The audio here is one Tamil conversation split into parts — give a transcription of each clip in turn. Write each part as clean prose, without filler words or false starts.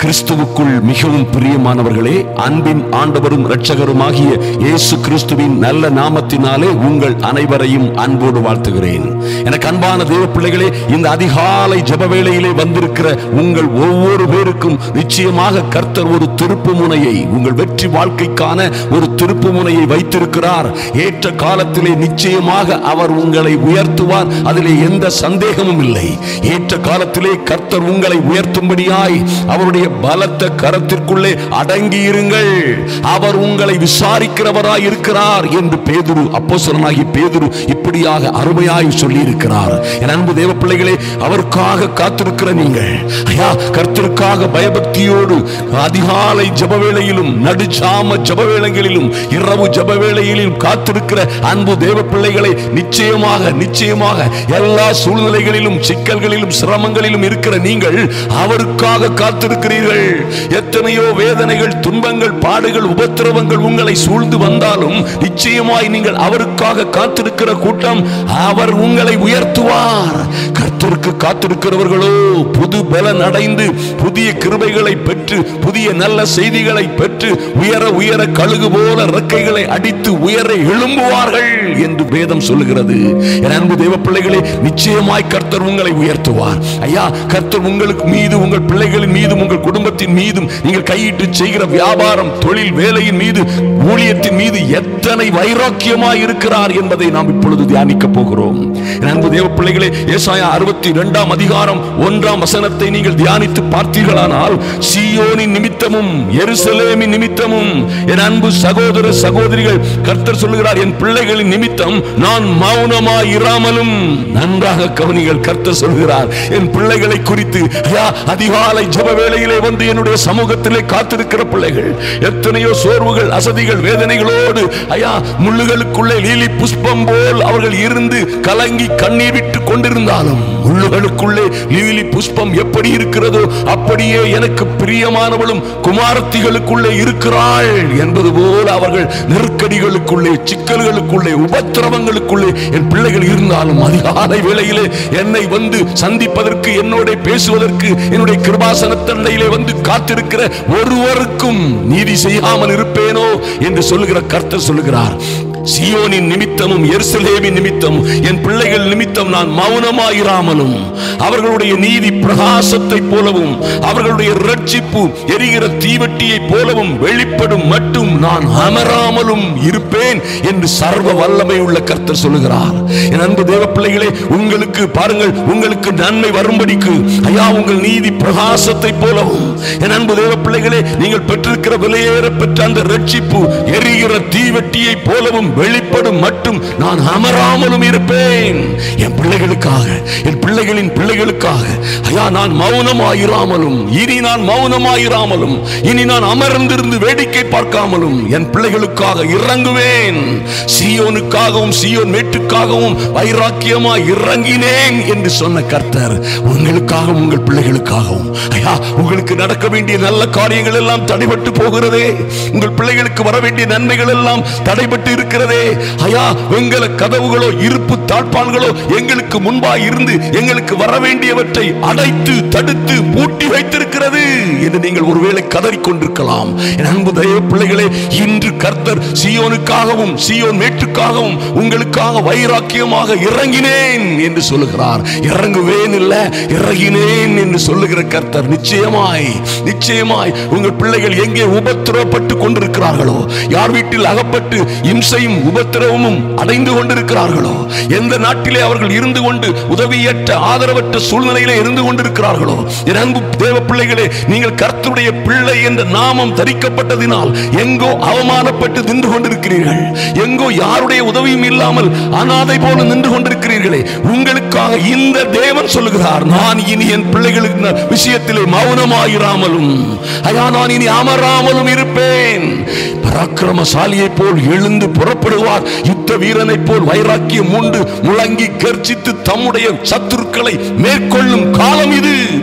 கிறிஸ்துவுக்குள் மிகவும் பிரியமானவர்களே, அன்பின் ஆண்டவரும் இரட்சகருமாகிய இயேசு கிறிஸ்துவின் நல்ல நாமத்தினாலே உங்கள் அனைவரையும் அன்போடு வாழ்த்துகிறேன். எனக்கு அன்பான தேவ பிள்ளைகளே, இந்த அதிகாலை ஜெப வேளையிலே வந்திருக்கிற உங்கள் ஒவ்வொரு பேருக்கும் நிச்சயமாக கர்த்தர் ஒரு திருப்பு முனையை, உங்கள் வெற்றி வாழ்க்கைக்கான ஒரு திருப்பு முனையை வைத்திருக்கிறார். ஏற்ற காலத்திலே நிச்சயமாக அவர் உங்களை உயர்த்துவார், அதிலே எந்த சந்தேகமும் இல்லை. ஏற்ற காலத்திலே கர்த்தர் உங்களை உயர்த்தும்படியாய் அவருடைய பலத்த கரத்திற்குள்ளே அடங்கி இருங்கள். அவர் உங்களை விசாரிக்கிறவராய் இருக்கிறார் என்று பேதுரு, அப்போஸ்தலனாகிய பேதுரு இப்படியாக அருமையாய் சொல்லி இருக்கிறார். என் அன்பு தேவ பிள்ளைகளே, அவருக்காக காத்திருக்கிற நீங்கள், ஐயா, கர்த்தருக்காக பயபக்தியோடு அதிகாலை ஜெப வேளையிலும் நடுச்சாம ஜெப வேளைகளிலும் இரவு ஜெப வேளையிலும் காத்திருக்கிற அன்பு தேவ பிள்ளைகளை நிச்சயமாக நிச்சயமாக எல்லா சூழ்நிலைகளிலும் சிக்கல்களிலும் சிரமங்களிலும் இருக்கிற நீங்கள் அவருக்காக காத்திருக்கிறீர்கள். எத்தனையோ வேதனைகள், துன்பங்கள், பாடுகள், உபத்திரவங்கள் உங்களை சூழ்ந்து வந்தாலும் நிச்சயமாய் நீங்கள் அவருக்காக காத்திருக்கிற கூட்டம் அவர் உங்களை உயர்த்துவார். கர்த்தருக்கு காத்திருக்கிறவர்களோ புது பலன் அடைந்து புதிய கிருபைகளை பெற்று புதிய நல்ல செய்திகளை பெற்று உயர உயர கழுகு போல இறக்கைகளை அடித்து உயர எழும்புவார்கள் என்று வேதம் சொல்லுகிறது. என் அன்பு தேவ பிள்ளைகளே, நிச்சயமாய் கர்த்தர் உங்களை உயர்த்துவார். ஐயா, கர்த்தர் உங்களுக்கு மீது, உங்கள் பிள்ளைகளின் மீதும் உங்கள் குடும்பத்தின் மீதும் நீங்கள் கையிட்டு செய்கிற வியாபாரம், தொழில், வேலையின் மீது, ஊழியத்தின் மீது எத்தனை வைராக்கியமாய் இருக்கிறார் என்பதை நாம் இப்பொழுது தியானிக்க போகிறோம். என் அன்பு தேவ பிள்ளைகளே, ஏசாயா 62 அதிகாரம் 1 வசனத்தை நீங்கள் தியானித்து பார்த்தீர்களானால், சீயோனின் நிமித்தமும் எருசலேமின் நிமித்தமும் என் அன்பு சகோதர சகோதரிகள், கர்த்தர் சொல்லுகிறார், என் பிள்ளைகளின் நிமித்தம் நான் மௌனமாய் இராமலும். நன்றாக கவனிகள், கர்த்தர் சொல்கிறார் என் பிள்ளைகளை குறித்து. அதிகாலை ஜெப வேளையிலே வந்து என்னுடைய சமூகத்திலே காத்திருக்கிற பிள்ளைகள், எத்தனையோ சோர்வுகள், அசதிகள், வேதனைகளோடு ஐயா முள்ளுகளுக்குள்ளே லீலி புஷ்பம் போல் அவர்கள் இருந்து கலங்கி கண்ணீர் விட்டு கொண்டிருந்தாலும், முள்ளுகளுக்குள்ளே லீலி புஷ்பம் எப்படி இருக்கிறதோ அப்படியே எனக்கு பிரியமானவளும் குமாரத்திகளுக்குள்ளே இருக்கிறாள் என்பது போல அவர்கள் நெருக்கடிகளுக்குள்ளே, சிக்கல்களுக்குள்ளே, உபத்திரவங்களுக்குள்ளே என் பிள்ளைகள் இருந்தாலும் அதிகாலை வேளையிலே என்னை வந்து சந்திப்பதற்கு, என்னோட பேசுவதற்கு, என்னுடைய கிருபாசனத்தண்டையிலே வந்து காத்திருக்கிற ஒருவருக்கும் நீதி செய்யாமல் இருப்பேனோ என்று சொல்லுகிற கர்த்தர் சொல்லுகிறார். சீயோனின் நிமித்தமும் எருசலேமின் நிமித்தம் என் பிள்ளைகள் நிமித்தம் நான் மௌனமாயிராமலும், அவர்களுடைய நீதி பிரகாசத்தை போலவும் அவர்களுடைய இரட்சிப்பு எரிகிற தீவட்டியை போலவும் வெளிப்படும் மட்டும் நான் அமராமலும் இருப்பேன் என்று சர்வ வல்லமை உள்ள கர்த்தர் சொல்லுகிறார். என் அன்பு தேவ பிள்ளைகளே, உங்களுக்கு பாருங்கள், உங்களுக்கு நன்மை வரும்படிக்கு ஐயா உங்கள் நீதி பிரகாசத்தை போலவும், என் அன்பு தேவ பிள்ளைகளே, நீங்கள் பெற்றிருக்கிற விலையேற பெற்ற அந்த இரட்சிப்பு எரிகிற தீவட்டியை போலவும் வெளிப்படும் மட்டும் நான் அமராமலும் இருப்பேன். என் பிள்ளைகளுக்காக, என் பிள்ளைகளின் பிள்ளைகளுக்காக ஐயா நான் மௌனமாயிராமலும், இனி நான் மௌனமாயிராமலும், இனி நான் அமர்ந்திருந்து வேடிக்கை பார்க்காமலும் என் பிள்ளைகளுக்காக இறங்குவேன். சீயோனுக்காகவும் சீயோன் மேட்டுக்காகவும் வைராக்கியமாய் இறங்கினேன் என்று சொன்ன கர்த்தர் உங்களுக்காகவும் உங்கள் பிள்ளைகளுக்காகவும் ஐயா உங்களுக்கு நடக்க வேண்டிய நல்ல காரியங்கள் எல்லாம் தடைபட்டு போகிறதே, உங்கள் பிள்ளைகளுக்கு வர வேண்டிய நன்மைகள் எல்லாம் தடைபட்டு இருக்கிறதே. ஐயா, வெங்கல கதவுகளோ இருப்பு தாழ்பால்களோ எங்களுக்கு முன்பாக இருந்து எங்களுக்கு வர வேண்டியவற்றை அடைத்து தடுத்து பூட்டி வைத்திருக்கிறது என்று நீங்கள் ஒருவேளை கதறிக்கொண்டிருக்கலாம். என் அன்பு தெய்வ பிள்ளைகளே, இன்று கர்த்தர் சீயோனுக்காகவும் சீயோன் மேட்டுக்காகவும் உங்களுக்காக வைராக்கியமாக இறங்கினேன் என்று சொல்லுகிறார். இறங்குவேன் இல்ல, இறங்கினேன் என்று சொல்லுகிற கர்த்தர் நிச்சயமாய் நிச்சயமாய் உங்கள் பிள்ளைகள் எங்கே உபத்திரவப்பட்டு கொண்டிருக்கிறார்களோ, யார் வீட்டில் அகப்பட்டு இம்சையும் உபத்திரவமும் அடைந்து கொண்டிருக்கிறார்களோ, எந்த நாட்டிலே அவர்கள் இருந்து கொண்டு உதவியற்ற ஆதரவற்ற சூழ்நிலையிலே இருந்து கொண்டிருக்கிறார்களோ, என் அன்பு தேவ பிள்ளைகளே, நீங்கள் கர்த்தருடைய பிள்ளை என்ற நாமம் தரிக்கப்பட்டதினால் எங்கோ அவமானப்பட்டு நின்று கொண்டிருக்கிறீர்கள், எங்கோ யாருடைய உதவியும் இல்லாமல் அனாதை போல நின்று கொண்டிருக்கிறீர்களே, உங்களுக்காக இந்த தேவன் சொல்லுகிறார், நான் இனி என் பிள்ளைகளுக்கு விஷயத்திலே மௌனமாயிராமலும் ஐயா நான் இனி அமராமலும் இருப்பேன். பராக்கிரமசாலியை போல் எழுந்து புறப்படுவார், யுத்த வீரனை போல் வைராக்கியம் உண்டு முழங்கி கர்ச்சித்து தம்முடைய சத்துருக்களை மேற்கொள்ளும் காலம் இது.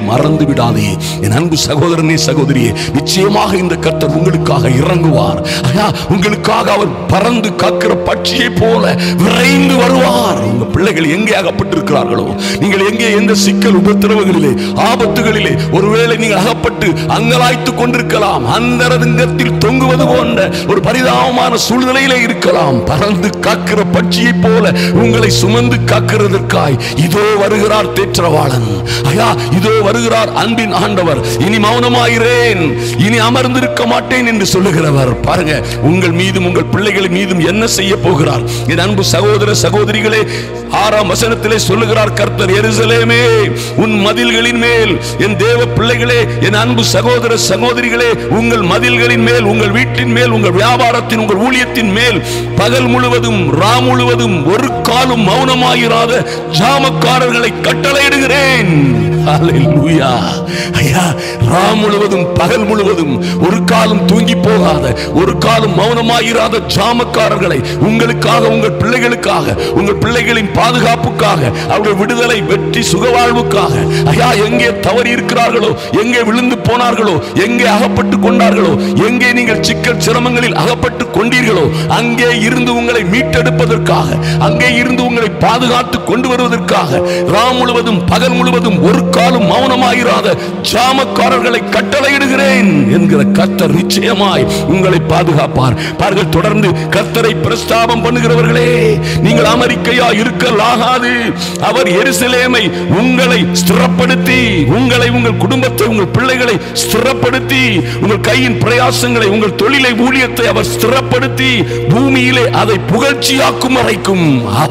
மறந்து விடாதே. என் அன்பு சகோதரனே, சகோதரியே, நிச்சயமாக இந்த கர்த்தர் உங்களுக்காக இறங்குவார். ஐயா, உங்களுக்காக அவர் பறந்து காக்கிற பட்சியை போல விரைந்து வருவார். உங்க பிள்ளைகள் எங்கே அகப்பட்டிருக்கிறார்களோ, நீங்கள் எங்கே எந்த சிக்கல் உபத்திரவங்களிலே ஆபத்துகளிலே ஒருவேளை நீங்கள் அகப்பட்டு அங்கலாய்த்துக் கொண்டிருக்கலாம். அந்தரங்கத்தில் தொங்குவது போன்ற ஒரு பரிதாபமான சூழ்நிலையிலே இருக்கலாம். பறந்து காக்கிற பட்சியை போல உங்களை சுமந்து காக்கிறதற்காய் இதோ வருகிறார் தேற்றவாளன். ஐயா, இதோ வருகிறார் அன்பின் ஆண்டவர். இனி மௌனமாயிரேன், இனி அமர்ந்திருக்க மாட்டேன் என்று சொல்லுகிறவர். பாருங்க, உங்கள் மீதும் உங்கள் பிள்ளைகள் மீதும் என்ன செய்ய போகிறார். என் அன்பு சகோதர சகோதரிகளே, 6ஆம் வசனத்திலே சொல்லுகிறார் கர்த்தர், எருசலேமே உன் மதில்களின் மேல், என் தேவ பிள்ளைகளே, என் அன்பு சகோதர சகோதரிகளே, உங்கள் மதில்களின் மேல், உங்கள் வீட்டின் மேல், உங்கள் வியாபாரத்தின், உங்கள் ஊழியத்தின் மேல் பகல் முழுவதும் ரா முழுவதும் ஒரு காலும் மௌனமாயிராத ஜாமக்காரர்களை கட்டளையிடுகிறேன். ஹல்லேலூயா. ஐயா, ரா முழுவதும் பகல் முழுவதும் ஒரு காலம் தூங்கி போகாத, ஒரு காலம் மௌனமாயிராத ஜாமக்காரர்களை உங்களுக்காக, உங்கள் பிள்ளைகளுக்காக, உங்கள் பிள்ளைகளின் பாதுகாப்புக்காக, அவர்கள் விடுதலை, வெற்றி, சுகவாழ்வுக்காக, ஐயா, எங்கே தவறி இருக்கிறார்களோ, எங்கே விழுந்து போனார்களோ, எங்கே அகப்பட்டு கொண்டார்களோ, எங்கே நீங்கள் சிக்கல் சிரமங்களில் அகப்பட்டு கொண்டீர்களோ, அங்கே இருந்து உங்களை மீட்டெடுப்பதற்காக, அங்கே இருந்து உங்களை பாதுகாத்து கொண்டு வருவதற்காக ரா முழுவதும் பகல் முழுவதும் ஒரு காலம் மௌனமாயிராத ஜாமக்காரர்களை கட்டளையிடுகிறேன் என்கிற கர்த்தர் நிச்சயமாய் உங்களை பாதுகாப்பார். பாருங்கள், தொடர்ந்து கர்த்தரை பிரஸ்தாபம் பண்ணுகிறவர்களே, நீங்கள் அமெரிக்கையா இருக்கலாகாது. அவர் எருசலேமை உங்களை ஸ்திரப்படுத்தி, உங்களை, உங்கள் குடும்பத்தை, உங்கள் பிள்ளைகளை ஸ்திரப்படுத்தி, உங்கள் கையின் பிரயாசங்களை, உங்கள் தொழிலை, ஊழியத்தை அவர் ஸ்திரப்படுத்தி பூமியிலே அதை புகழ்ச்சியாக்கும் வரைக்கும்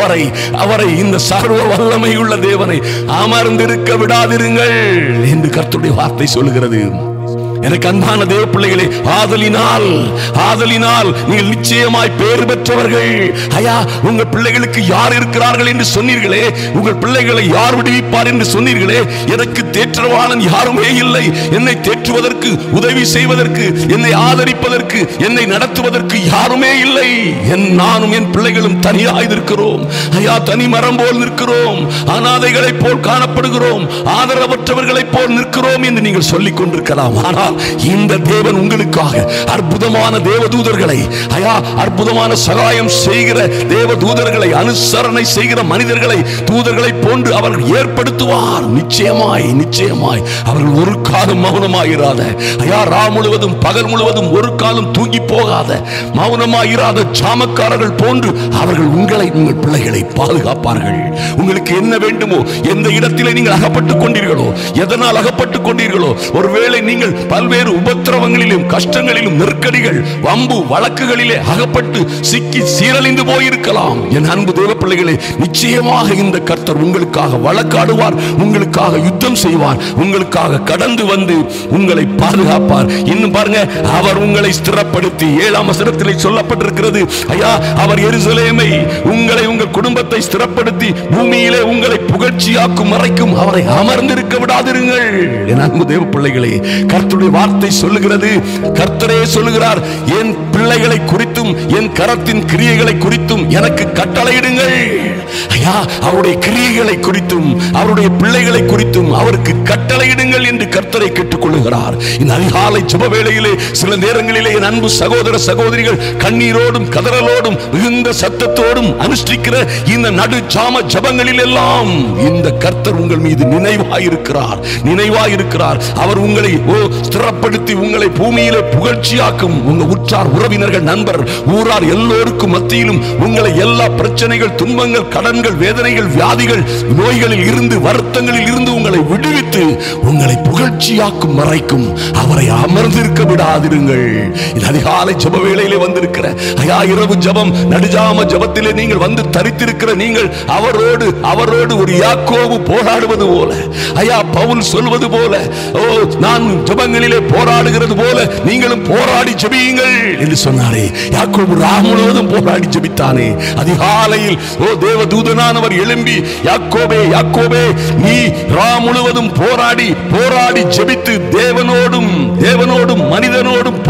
அவரை இந்த சர்வ வல்லமை உள்ள தேவனை அமர்ந்திருக்க விடாதிருங்கள் என்று கர்த்தருடைய வார்த்தை சொல்லுகிறது. எனக்கு அன்பான தேவ பிள்ளைகளே, ஆதலினால் நீங்கள் நிச்சயமாய் பேறு பெற்றவர்கள். ஐயா, உங்கள் பிள்ளைகளுக்கு யார் இருக்கிறார்கள் என்று சொன்னீர்களே, உங்கள் பிள்ளைகளை யார் விடுவிப்பார் என்று சொன்னீர்களே, எனக்கு தேற்றவாளன் யாருமே இல்லை, என்னை தேற்றுவதற்கு, உதவி செய்வதற்கு, என்னை ஆதரிப்பதற்கு, என்னை நடத்துவதற்கு யாருமே இல்லை. நானும் என் பிள்ளைகளும் தனியாய் இருக்கிறோம். ஐயா, தனி மரம் போல் நிற்கிறோம், அனாதைகளைப் போல் காணப்படுகிறோம், ஆதரவற்றவர்களைப் போல் நிற்கிறோம் என்று நீங்கள் சொல்லிக் கொண்டிருக்கலாம். ஆனால் இந்த தேவன் உங்களுக்காக அற்புதமான தேவதூதர்களை, ஐயா, அற்புதமான சகாயம் செய்கிற தேவதூதர்களை, அனுசரணை செய்கிற மனிதர்களை, தூதர்களை போன்று அவர் ஏற்படுத்துவார். நிச்சயமாய் அவர்கள் ஒரு காலம் மௌனமாயிராத, ஐயா, ரா முழுவதும் பகல் முழுவதும் ஒரு காலம் தூங்கி போகாத மௌனமாயிராத ஜாமக்காரர்கள் போன்று அவர்கள் உங்களை, உங்கள் பிள்ளைகளை பாதுகாப்பார்கள். உங்களுக்கு என்ன வேண்டுமோ, எந்த இடத்திலே நீங்கள் அகப்பட்டுக் கொண்டீர்களோ, எதனால் அகப்பட்டுக் கொண்டீர்களோ, ஒருவேளை நீங்கள் பல்வேறு உபத்திரவங்களிலும், கஷ்டங்களிலும், நெருக்கடிகள், வம்பு வழக்குகளிலே அகப்பட்டு சிக்கி சீரழிந்து போயிருக்கலாம். என் அன்பு தேவ பிள்ளைகளே, நிச்சயமாக இந்த கர்த்தர் உங்களுக்காக வழக்காடுவார், உங்களுக்காக யுத்தம் செய்வார், உங்களுக்காக கடந்து வந்து உங்களை பாதுகாப்பார். இன்னும் பாருங்க, அவர் உங்களை ஸ்திரப்படுத்தி, 7ஆம் வசனத்திலே சொல்லப்பட்டிருக்கிறது, ஐயா, அவர் எருசலேமை, உங்களை, உங்கள் குடும்பத்தை ஸ்திரப்படுத்தி பூமியிலே உங்களை புகழ்ச்சியாக்கும் வரைக்கும் அவரை அமர்ந்திருக்க விடாதிருங்கள். என் அன்பு தேவ பிள்ளைகளே, கர்த்தருடைய வார்த்தை சொல்லுகிறது, கர்த்தரே சொல்லுகிறார், என் பிள்ளைகளை குறித்தும் என் கரத்தின் கிரியைகளை குறித்தும் எனக்கு கட்டளையிடுங்கள். ஐயா, அவருடைய கிரியைகளை குறித்தும் அவருடைய பிள்ளைகளை குறித்தும் அவருக்கு கட்டளையிடுங்கள் என்று கர்த்தரை கேட்டுக்கொள்ளுகிறார். இந்த அதிகாலை ஜெப வேளையிலே சில நேரங்களிலே என் அன்பு சகோதர சகோதரிகள் கண்ணீரோடும் கதறலோடும் மிகுந்த சத்தத்தோடும் அனுஷ்டிக்கிற இந்த நடு ஜாம ஜபங்களில் எல்லாம் இந்த கர்த்தர் உங்கள் மீது நினைவாயிருக்கிறார். அவர் உங்களை ஸ்திரப்படுத்தி உங்களை பூமியிலே புகழ்ச்சியாக்கும். உங்க உற்றார் உறவினர்கள், நண்பர், ஊரார் எல்லோருக்கும் மத்தியிலும் உங்களை எல்லா பிரச்சனைகள், துன்பங்கள், கடன்கள், வேதனைகள், வியாதிகள், நோய்களில் இருந்து, வருத்தங்களில் இருந்து உங்களை விடுவித்து உங்களை புகழ்ச்சியாக்கும் வரைக்கும் அவரை அமர்ந்திருக்க விடாதிருங்கள். இது அதிகாலை ஜெப வேளையிலே வந்திருக்கிற, ஐயா, இரவு ஜெபம், நடுஜாம ஜெபத்திலே நீங்கள் வந்து தரித்திருக்கிற நீங்கள் அவரோடு ஒரு யாக்கோபு போராடுவது போல, ஐயா, பவுல் சொல்வது போல, நான் ஜெபங்களிலே போராடுகிறது போல நீங்களும் போராடி ஜெபியுங்கள் என்று சொன்னாரே. யாக்கோபு ரா முழுவதும் போராடி ஜெபித்தானே. அதிகாலையில் தேவதூதனானவர் எழும்பி, யாக்கோபே, யாக்கோபே, நீ ரா முழுவதும் போராடி ஜெபித்து தேவனோடும் மனிதனோடும் போராடி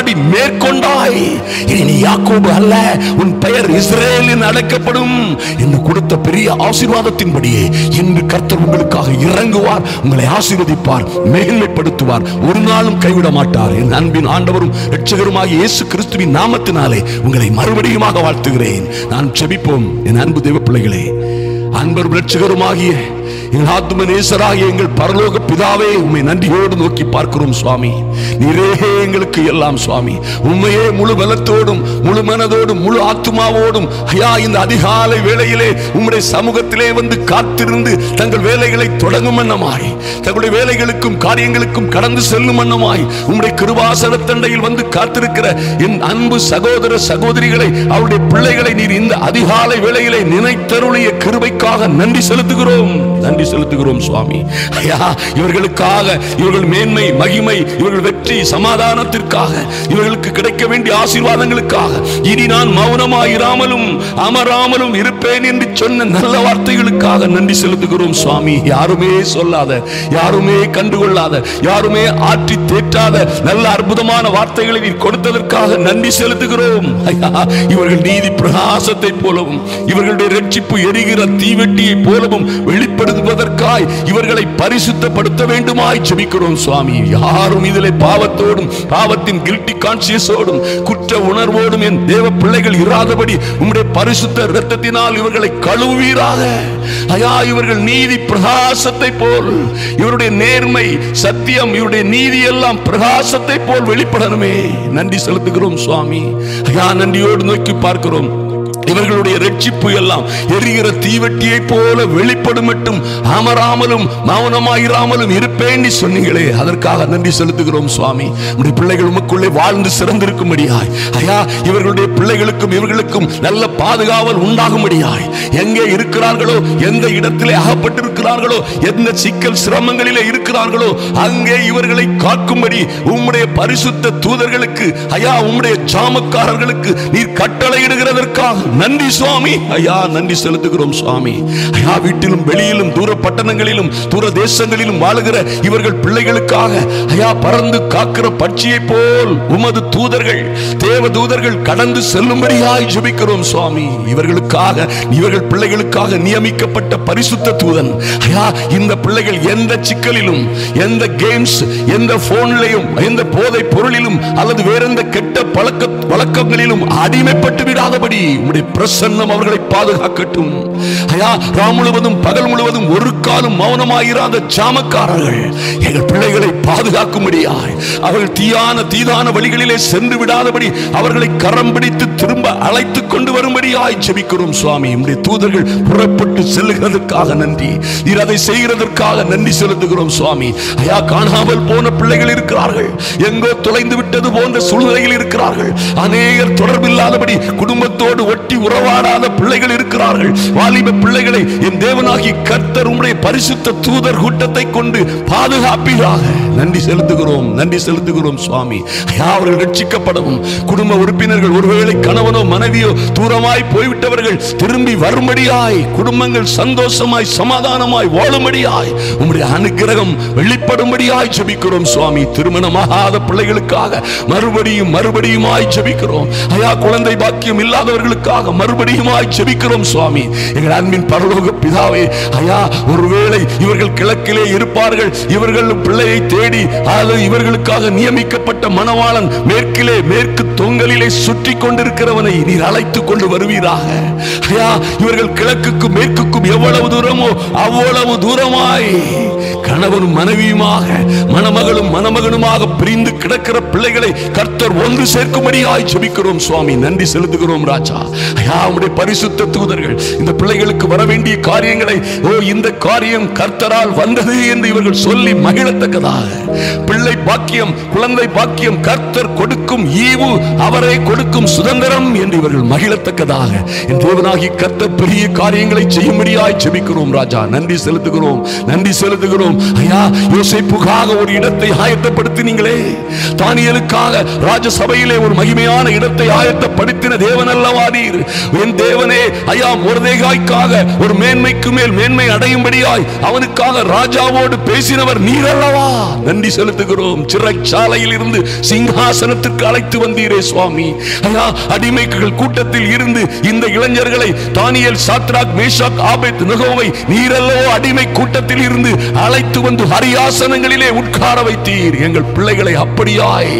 நம்பி மேற்கொண்டாய், இனி நீ யாக்கோபு அல்ல, உன் பெயர் இஸ்ரவேல் என்று அழைக்கப்படும் என்று கொடுத்த பெரிய ஆசீர்வாதத்தின்படியே இன்று கர்த்தர் உங்களுக்காக இறங்குவார், உங்களை ஆசீர்வதிப்பார், மேன்மைப்படுத்துவார், ஒரு நாளும் கைவிட மாட்டார். என் அன்பின் ஆண்டவரும் இரட்சகருமாகிய இயேசு கிறிஸ்துவின் நாமத்தினாலே உங்களை மறுபடியுமாக வாழ்த்துகிறேன். நான் ஜெபிப்போம். என் அன்பு தேவ பிள்ளைகளே, அன்பரும் இரட்சகருமாகிய எங்கள் ஆத்தும நேசராகிய எங்கள் பரலோக பிதாவே, உம்மை நன்றியோடு நோக்கி பார்க்கிறோம் சுவாமி. நீரே எங்களுக்கு எல்லாம் சுவாமி. உண்மையே முழு பலத்தோடும் முழு மனதோடும் முழு ஆத்துமாவோடும் ஐயா இந்த அதிகாலை வேளையிலே உம்முடைய சமூகத்திலே வந்து காத்திருந்து தங்கள் வேலைகளை தொடங்கும் வண்ணமாய், தங்களுடைய வேலைகளுக்கும் காரியங்களுக்கும் கடந்து செல்லும் வண்ணமாய் உம்முடைய கிருபாசன தண்டையில் வந்து காத்திருக்கிற என் அன்பு சகோதர சகோதரிகளை, அவருடைய பிள்ளைகளை நீர் இந்த அதிகாலை வேளையிலே நினைத்தருளிய கிருபைக்காக நன்றி செலுத்துகிறோம். நன்றி செலுத்துகிறோம் சுவாமி. ஐயா, இவர்களுக்காக, இவர்கள் மேன்மை மகிமை, இவர்கள் வெற்றி சமாதானத்திற்காக, இவர்களுக்கு கிடைக்க வேண்டிய ஆசீர்வாதங்களுக்காக இனி நான் மௌனமாயிராமலும் அமராமலும் இருப்பேன் என்று சொன்ன நல்ல வார்த்தைகளுக்காக நன்றி செலுத்துகிறோம் சுவாமி. யாருமே சொல்லாத, யாருமே கண்டுகொள்ளாத, யாருமே ஆற்றி தேற்றாத நல்ல அற்புதமான வார்த்தைகளை நீர் கொடுத்ததற்காக நன்றி செலுத்துகிறோம். ஐயா, இவர்கள் நீதி பிரகாசத்தை போலவும் இவர்களுடைய ரட்சிப்பு எரிகிற தீவெட்டியை போலவும் வெளிப்படுத்துவதற்காய் இவர்களை பரிசுத்தப்படுத்த வேண்டுமாய் ஜெபிக்கிறோம் சுவாமி. யாரும் இதிலே பாவத்தோடும் பாவத்தின் கில்ட்டி கான்சியஸோடும் குற்ற உணர்வோடும் என் தேவ பிள்ளைகள் இராதபடி உம்முடைய பரிசுத்த இரத்தத்தினால் இவர்களை கழுவீராக. ஐயா, இவர்கள் நீதி பிரகாசத்தை போல், இவருடைய நேர்மை சத்தியம் இவருடைய நீதி எல்லாம் பிரகாசத்தை போல் வெளிப்படணுமே. நன்றி செலுத்துகிறோம் சுவாமி. ஐயா, நன்றியோடு நோக்கி பார்க்கிறோம். இவர்களுடைய ரட்சிப்பு எல்லாம் எரிகிற தீவெட்டியை போல வெளிப்படும் மட்டும் அமராமலும் மௌனமாயிராமலும் இருப்பேன் சொன்னீங்களே, அதற்காக நன்றி செலுத்துகிறோம் சுவாமி. உடைய பிள்ளைகள் உமக்குள்ளே வாழ்ந்து சிறந்திருக்கும்படியாய் ஐயா, இவர்களுடைய பிள்ளைகளுக்கும் இவர்களுக்கும் நல்ல பாதுகாவல் உண்டாகும்படியாய், எங்கே இருக்கிறார்களோ, எந்த இடத்திலே அகப்பட்டிருக்கிறார்களோ, எந்த சிக்கல் சிரமங்களிலே இருக்கிறார்களோ அங்கே இவர்களை காக்கும்படி உம்முடைய பரிசுத்த தூதர்களுக்கு ஐயா, உம்முடைய ஜாமக்காரர்களுக்கு நீர் கட்டளையிடுகிறதற்காக நன்றி சுவாமி. ஐயா, நன்றி செலுத்துகிறோம் சுவாமி. ஐயா, வீட்டிலும் வெளியிலும் தூர பட்டணங்களிலும் தூர தேசங்களிலும் வாழுகிற இவர்கள் பிள்ளைகளுக்காக ஐயா, பறந்து காக்கிற பட்சியை போல் உமது தூதர்கள் தேவ தூதர்கள் கடந்து செல்லும்படியாய் ஜெபிக்கிறோம் சுவாமி. இவர்களுக்காக, இவர்கள் பிள்ளைகளுக்காக நியமிக்கப்பட்ட பரிசுத்த தூதன் ஐயா, இந்த பிள்ளைகள் எந்த சிக்கலிலும், எந்த கேம்ஸ், எந்த போன்லையும், எந்த போதை பொருளிலும் அல்லது வேற எந்த கெட்ட பழக்கங்களிலும் அடிமைப்பட்டு விடாதபடி பிரசன்னம் அவர்களை பாதுகாக்கட்டும். ஐயா, ராம் முழுவதும் பகல் முழுவதும் ஒரு காலம் மௌனமாயிராத ஜாமக்காரர்கள் எங்கள் பிள்ளைகளை பாதுகாக்கும்படியாய், அவர்கள் தீதான வழிகளிலே சென்று விடாதபடி அவர்களை கரம் பிடித்து திரும்ப அழைத்துக் கொண்டு வரும்படியாய் ஜெபிக்கிறோம் சுவாமி. உம்முடைய தூதர்கள் புறப்பட்டு செல்லுகிறதற்காக நன்றி. நீர் அதை செய்கிறதற்காக நன்றி செலுத்துகிறோம் சுவாமி. ஐயா, காணாமல் போன பிள்ளைகள் இருக்கிறார்கள், எங்கோ தொலைந்து விட்டது போன்ற சூழ்நிலையில் இருக்கிறார்கள். அநேகர் தொடர்பில்லாதபடி குடும்பத்தோடு ஒட்டி உறவாடாத பிள்ளைகள் இருக்கிறார்கள். வாலிப பிள்ளைகளை என் தேவனாகிய கர்த்தர் உம்முடைய பரிசுத்த தூதர் கூட்டத்தை கொண்டு பாதுகாப்பீராக. நன்றி செலுத்துகிறோம், நன்றி செலுத்துகிறோம் சுவாமி. அவர்கள் ரட்சிக்கப்படவும், குடும்ப உறுப்பினர்கள் ஒருவேளை கணவனோ மனைவியோ தூரமாய் போய்விட்டவர்கள் திரும்பி வரும்படியாய், குடும்பங்கள் சந்தோஷமாய் சமாதானமாய் வாழும்படியாய் உம்முடைய அனுக்கிரகம் வெளிப்படும்படியாய் ஜெபிக்கிறோம் சுவாமி. திருமணமாகாத பிள்ளைகளுக்காக மறுபடியும் மறுபடியுமாய் ஜெபிக்கிறோம். ஐயா, குழந்தை பாக்கியம் இல்லாதவர்களுக்காக மறுபடியுமாய் ஜெபிக்கிறோம் சுவாமி. எங்கள் அன்பின் பரலோக பிதாவே, ஐயா, ஒருவேளை இவர்கள் கிழக்கிலே இருப்பார்கள், இவர்கள் பிள்ளையை தேடி இவர்களுக்காக நியமிக்கப்பட்ட மணவாளன் மேற்கிலே, மேற்கு தொங்கலிலே சுற்றி கொண்டிருக்கிறவனை நீர் அழைத்துக் கொண்டு வருவீராக. ஐயா, இவர்கள் கிழக்குக்கும் மேற்குக்கும் எவ்வளவு தூரமோ அவ்வளவு தூரமாய் கணவனும் மனைவியுமாக, மணமகளும் மணமகனுமாக பிரிந்து கிடக்கிற பிள்ளைகளை கர்த்தர் ஒன்று சேர்க்கும்படியாய் ஜெபிக்கிறோம் சுவாமி. நன்றி செலுத்துகிறோம் ராஜா. ஐயா, உம்முடைய பரிசுத்த தூதர்கள் இந்த பிள்ளைகளுக்கு வர வேண்டிய காரியங்களை, இந்த காரியம் கர்த்தரால் வந்தது என்று இவர்கள் சொல்லி மகிழத்தக்கதாக, பிள்ளை பாக்கியம், குழந்தை பாக்கியம் கர்த்தர் கொடுக்கும் ஈவு, அவரை கொடுக்கும் சுதந்திரம் என்று இவர்கள் மகிழத்தக்கதாக என் தேவனாகிய கர்த்தர் பெரிய காரியங்களை செய்யும்படியாய் ஜெபிக்கிறோம் ராஜா. நன்றி செலுத்துகிறோம், நன்றி செலுத்துகிறோம். ஐயா, யோசேப்புக்காக ஒரு இடத்தை ஆயத்தப்படுத்தினீங்களே, தானியேலுக்காக ராஜசபையிலே ஒரு மகிமையான இடத்தை ஆயத்தப்படுத்தின தேவன் அல்லவா நீர். என் தேவனே ஐயா, மொர்தெகாய்க்காக ஒரு மேன்மைக்கு மேல் மேன்மை அடையும்படியாய் அவனுக்காக ராஜாவோடு பேசினவர் நீர் அல்லவா. நன்றி செலுத்துகிறோம். சிறைச்சாலையில் இருந்து சிங்காசனத்திற்கு அழைத்து வந்தீரே சுவாமி. ஐயா, அடிமைகள் கூட்டத்தில் இருந்து இந்த இளைஞர்களை தானியேல், சாத்ராக், மேஷாக், ஆபேத்நேகோவை நீரல்லவோ அடிமை கூட்டத்தில் இருந்து அழைத்து வந்து அரியாசனங்களிலே உட்கார வைத்தீர். எங்கள் பிள்ளைகளை அப்படியாய்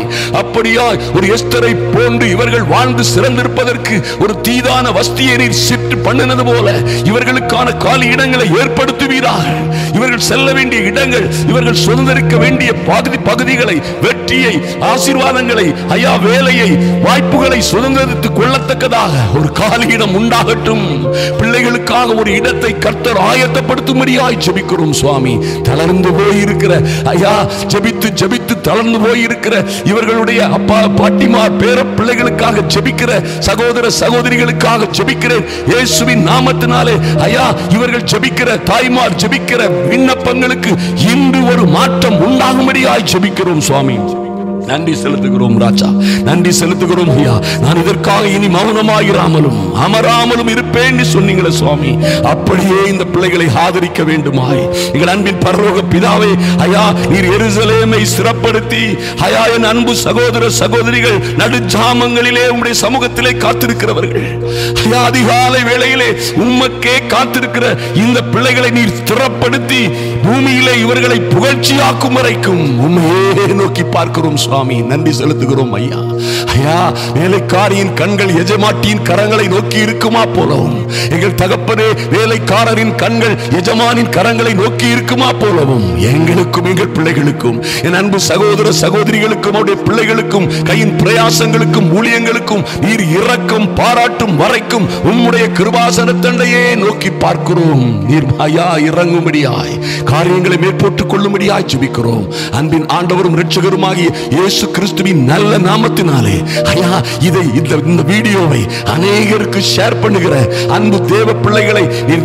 ஒரு எஸ்தரை போன்று இவர்கள் வாழ்ந்து சிறந்திருப்பதற்கு ஒரு தீதான வஸ்தியை நீர் சிட்டு பண்ணினது போல இவர்களுக்கான காலி இடங்களை ஏற்படுத்துவீராக. இவர்கள் செல்ல வேண்டிய இடங்கள், இவர்கள் சுதந்திரிக்க வேண்டிய பகுதிகளை, வெற்றியை, ஆசீர்வாதங்களை, ஐயா வேலையை, வாய்ப்புகளை சுதந்திரித்துக் கொள்ளத்தக்கதாக ஒரு காலியிடம் உண்டாகட்டும். பிள்ளைகளுக்காக ஒரு இடத்தை கர்த்தர் ஆயத்தப்படுத்தும்படியாய் ஜெபிக்கிறோம் சுவாமி. தளர்ந்து போயிருக்கிற ஐயா, ஜெபித்து தளர்ந்து போயிருக்கிற இவர்களுடைய அப்பா, பாட்டிமார், பேர பிள்ளைகளுக்காக ஜெபிக்கிற சகோதர சகோதரிகளுக்காக ஜெபிக்கிறேன் இயேசுவின் நாமத்தினாலே. ஐயா, இவர்கள் ஜெபிக்கிற தாய்மார் ஜெபிக்கிற விண்ணப்பங்களுக்கு இன்று ஒரு மாற்றம் உண்டாகும்படியாய் ஜெபிக்கிறோம் சுவாமி. நன்றி செலுத்துகிறோம் ராஜா, நன்றி செலுத்துகிறோம் ஐயா. நான் இதற்காக இனி மௌனமாயிராமலும் அமராமலும் இருப்பேன் சொன்னீங்களே சுவாமி, அப்படியே இந்த பிள்ளைகளை ஆதரிக்க வேண்டுமாய் எங்கள் அன்பின் பரலோக பிதாவே. ஐயா, நீர் எருசலேமை சிறப்படுத்தி ஐயா, என் அன்பு சகோதர சகோதரிகள் நடுஜாமங்களிலே உம்முடைய சமூகத்திலே காத்திருக்கிறவர்கள் ஐயா, அதிகாலை வேளையிலே உம்மக்கே காத்திருக்கிற இந்த பிள்ளைகளை நீர் ஸ்திரப்படுத்தி பூமியிலே இவர்களை புகழ்ச்சியாக்கும் வரைக்கும் உம்மையே நோக்கி பார்க்கிறோம் சுவாமி. நன்றி செலுத்துகிறோம் ஐயா. ஐயா, வேலைக்காரியின் கண்கள் எஜமாட்டியின் கரங்களை நோக்கி இருக்குமா போலவும், எங்கள் தகப்பனே வேலைக்காரரின் கண்கள் எஜமானின் கரங்களை நோக்கி இருக்குமா போலவும் எங்களுக்கும் எங்கள் பிள்ளைகளுக்கும், என் அன்பு சகோதர சகோதரிகளுக்கும், அவருடைய பிள்ளைகளுக்கும், கையின் பிரயாசங்களுக்கும், ஊழியங்களுக்கும் நீர் இரக்கம் பாராட்டும் வரைக்கும் உம்முடைய கிருபாசன தண்டையே நோக்கி பார்க்கிறோம். நீர் ஐயா இறங்கும்படியாய் காரியங்களை மேற்போட்டுக் கொள்ளும்படியாய் ஜெபிக்கிறோம். அன்பின் ஆண்டவரும் இரட்சகருமாகிய இயேசு கிறிஸ்துவின் நல்ல நாமத்தினாலே ஐயா, இந்த வீடியோவை அநேகருக்கு ஷேர் பண்ணுகிற அன்பு தேவ பிள்ளைகளை நீர்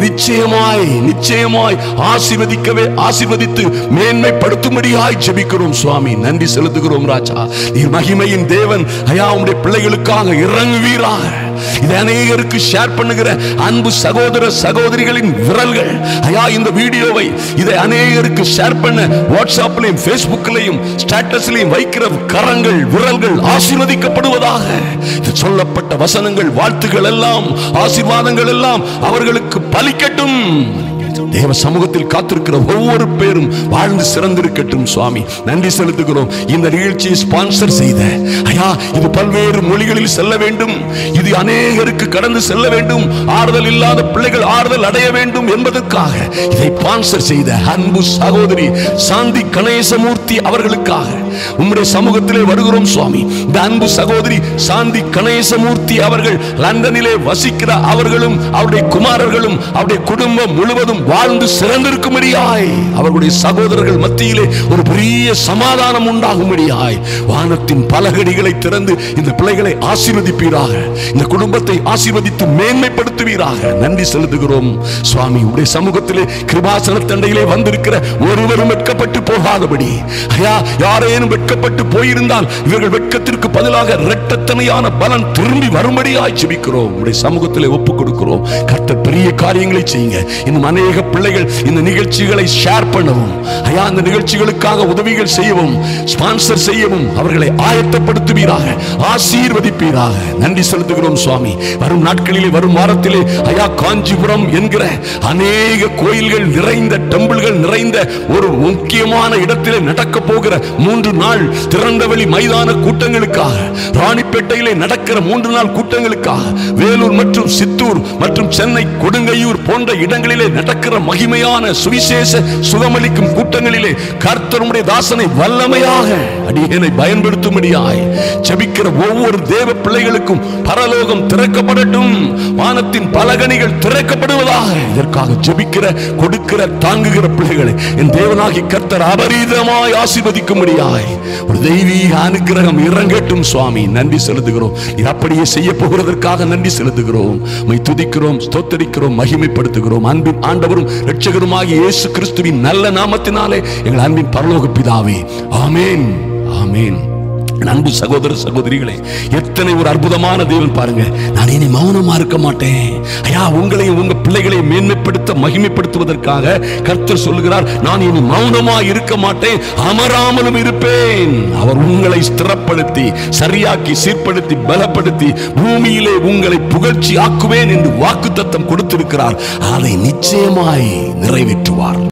நிச்சயமாய் ஆசீர்வதித்து மேன்மைப்படுத்தும்படியாய் ஜெபிக்கிறோம் சுவாமி. நன்றி செலுத்துகிறோம் ராஜா. நீர் மகிமையின் தேவன் ஐயா, உம்முடைய பிள்ளைகளுக்காக இறங்குவீராக. இதை அநேகருக்கு ஷேர் பண்ணுகிற அன்பு சகோதர சகோதரிகளின் விரல்கள் ஐயா, இந்த வீடியோவை இதை அநேகருக்கு ஷேர் பண்ண வாட்ஸ்அப்லையும் ஃபேஸ்புக்லையும் ஸ்டேட்டஸ்லையும் வைக்கிற கரங்கள், விரல்கள் ஆசீர்வதிக்கப்படுவதாக. சொல்லப்பட்ட வசனங்கள், வாழ்த்துக்கள் எல்லாம், ஆசீர்வாதங்கள் எல்லாம் அவர்களுக்கு பலிக்கட்டும். தேவ சமூகத்தில் காத்திருக்கிற ஒவ்வொரு பேரும் வாழ்ந்து சிறந்திருக்கட்டும் சுவாமி. நன்றி செலுத்துகிறோம். இந்த நிகழ்ச்சியை ஸ்பான்சர் செய்த ஐயா, இது பல்வேறு மொழிகளில் செல்ல வேண்டும், இது அநேகருக்கு கடந்து செல்ல வேண்டும், ஆறுதல் இல்லாத பிள்ளைகள் ஆறுதல் அடைய வேண்டும் என்பதற்காக இதை ஸ்பான்சர் செய்த அன்பு சகோதரி சாந்தி கணேசமூர்த்தி அவர்களுக்காக உம்முடைய சமூகத்திலே வருகிறோம் சுவாமி. இந்த அன்பு சகோதரி சாந்தி கணேசமூர்த்தி அவர்கள் லண்டனிலே வசிக்கிற அவர்களும் அவருடைய குமாரர்களும் அவருடைய குடும்பம் முழுவதும் வாழ்ந்து சிறந்திருக்கும்படியாய், அவர்களுடைய சகோதரர்கள் மத்தியிலே ஒரு பெரிய சமாதானம் உண்டாகும்படியாய் வானத்தின் பலகடிகளை திறந்து இந்த பிள்ளைகளை ஆசீர்வதிப்பீராக, இந்த குடும்பத்தை ஆசீர்வதித்து மேன்மைப்படுத்துவீராக. நன்றி செலுத்துகிறோம் சுவாமி. உடைய சமூகத்திலே கிருபாசன தண்டையிலே வந்திருக்கிற ஒருவரும் வெட்கப்பட்டு போகாதபடி ஐயா, யாரேனும் வெட்கப்பட்டு போயிருந்தால் இவர்கள் வெட்கத்திற்கு பதிலாக இரட்டத்தனையான பலன் திரும்பி வரும்படியாய் ஜெபிக்கிறோம். உடைய சமூகத்திலே ஒப்புக் கொடுக்கிறோம். கர்த்தர் பெரிய காரியங்களை செய்யுங்க. இன்னும் அநேக பிள்ளைகள் இந்த நிகழ்ச்சிகளை ஷேர் பண்ணவும் ஐயா, அந்த நிகழ்ச்சிகளுக்காக உதவிகள் செய்யவும், ஸ்பான்சர் செய்யவும் அவர்களை ஆயத்தப்படுத்துவீராக, ஆசீர்வதிப்பீராக. நன்றி செலுத்துகிறோம் சுவாமி. வரும் நாட்களிலே, வரும் வாரத்திலே ஐயா, காஞ்சிபுரம் என்கிற அநேக கோயில்கள் நிறைந்த, டெம்பிள்கள் நிறைந்த ஒரு முக்கியமான இடத்திலே நடக்க போகிற 3 நாள் திறந்தவெளி மைதான கூட்டங்களுக்காக, ராணிப்பேட்டையிலே நடக்கிற 3 நாள் கூட்டங்களுக்காக, வேலூர் மற்றும் சித்தூர் மற்றும் சென்னை கொடுங்கையூர் போன்ற இடங்களிலே நடக்கிற மகிமையான சுவிசேஷ சுகமளிக்கும் கூட்டங்களிலே கர்த்தருடைய தாசனை வல்லமையாக அடியேனை பயன்படுத்தும்படியாய் ஜெபிக்கிற ஒவ்வொரு தேவ பிள்ளைகளுக்கும் பரலோகம் திறக்கப்படட்டும், வானத்தின் பலகணிகள் திறக்கப்படுவதாக. இதற்காக ஜெபிக்கிற, கொடுக்கிற, தாங்குகிற பிள்ளைகளை என் தேவனாகி கர்த்தர் அபரீதமாய் ஆசீர்வதிக்கும்படியாய் ஒரு தெய்வீக அனுக்கிரகம் இறங்கட்டும் சுவாமி. நன்றி செலுத்துகிறோம். இது அப்படியே செய்ய போகிறதற்காக நன்றி செலுத்துகிறோம். மை துதிக்கிறோம், ஸ்தோத்தரிக்கிறோம், மகிமைப்படுத்துகிறோம். அன்பின் ஆண்டவர் ஆண்டவரும் இரட்சகருமாகிய இயேசு கிறிஸ்துவின் நல்ல நாமத்தினாலே எங்கள் அன்பின் பரலோக பிதாவே, ஆமென், ஆமென். அன்பு சகோதர சகோதரிகளே, எத்தனை ஒரு அற்புதமான தேவன் பாருங்க. நான் இனி மௌனமா இருக்க மாட்டேன். ஐயா, உங்களையும் உங்க பிள்ளைகளை மேன்மைப்படுத்த மகிமைப்படுத்துவதற்காக கர்த்தர் சொல்லுகிறார், நான் இனி மௌனமா இருக்க மாட்டேன், அமராமலும் இருப்பேன். அவர் உங்களை ஸ்திரப்படுத்தி சரியாக்கி சீர்படுத்தி பலப்படுத்தி பூமியிலே உங்களை புகழ்ச்சி ஆக்குவேன் என்று வாக்குத்தத்தம் கொடுத்திருக்கிறார். அதை நிச்சயமாய் நிறைவேற்றுவார்.